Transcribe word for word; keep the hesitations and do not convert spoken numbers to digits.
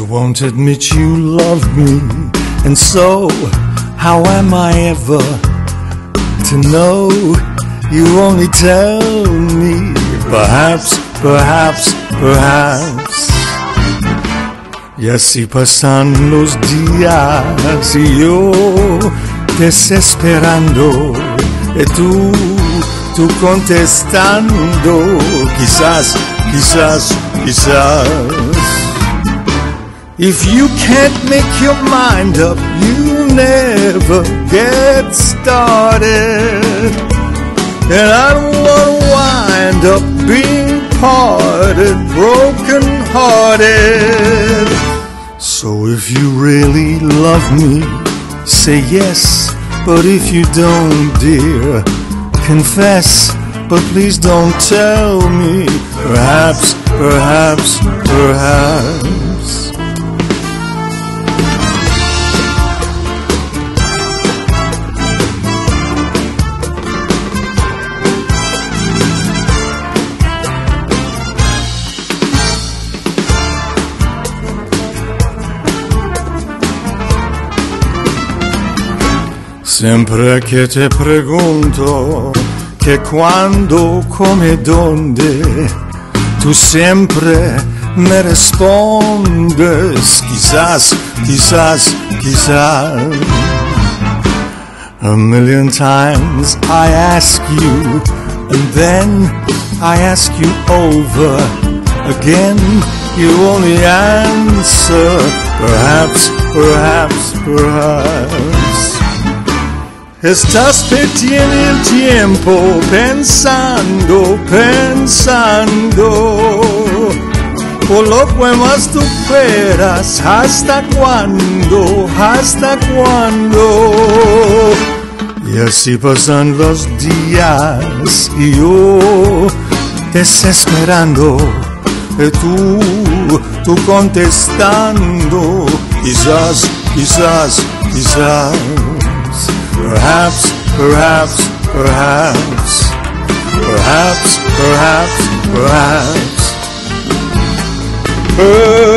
You won't admit you love me, and so how am I ever to know? You only tell me perhaps, perhaps, perhaps. Y así pasan los días y yo desesperando, y tú, tú contestando, quizás, quizás, quizás. If you can't make your mind up, you never get started. And I don't want to wind up being parted, broken hearted. So if you really love me, say yes. But if you don't, dear, confess. But please don't tell me, perhaps, perhaps, perhaps. Sempre che te pregunto che quando, come, donde, tu sempre me respondes quizás, quizás, quizás. A million times I ask you, and then I ask you over again. You only answer perhaps, perhaps, perhaps. Estás perdiendo el tiempo pensando, pensando por lo que más tú esperas. ¿Hasta cuándo? ¿Hasta cuándo? Y así pasan los días y yo desesperando, y tú, tú contestando, quizás, quizás, quizás. Perhaps, perhaps, perhaps, perhaps, perhaps, perhaps, perhaps.